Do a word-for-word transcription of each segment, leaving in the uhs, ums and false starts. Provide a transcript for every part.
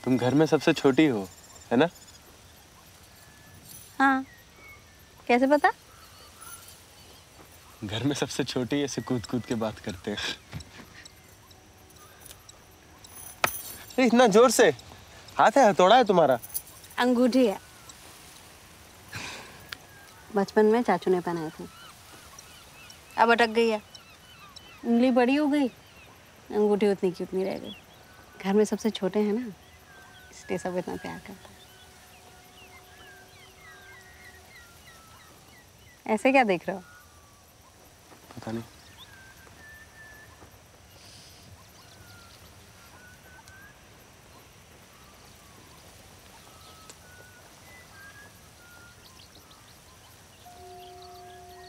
तुम घर में सबसे छोटी हो, है ना? हाँ, कैसे पता? घर में सबसे छोटी ऐसे कूद कूद के बात करते हैं। इतना जोर से हाथ है, हथौड़ा है तुम्हारा? अंगूठी है, बचपन में चाचू ने पहनाए थे, अब अटक गई है। उंगली बड़ी हो गई, अंगूठी उतनी की उतनी रह गई। घर में सबसे छोटे हैं ना, इसलिए सब इतना प्यार करते हैं। ऐसे क्या देख रहे हो? पता नहीं।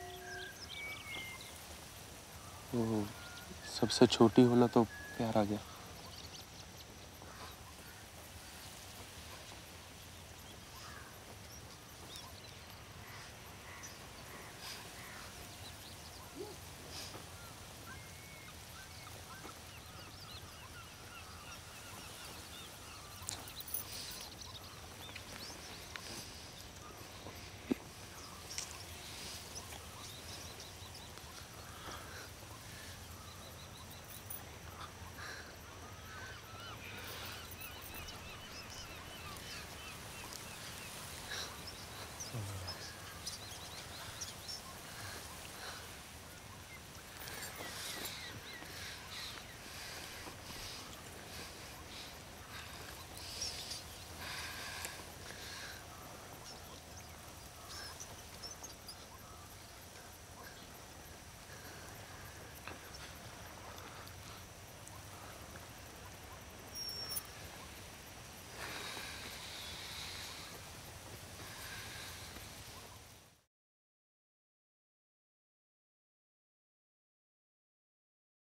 वो सबसे छोटी होना तो प्यार आ गया।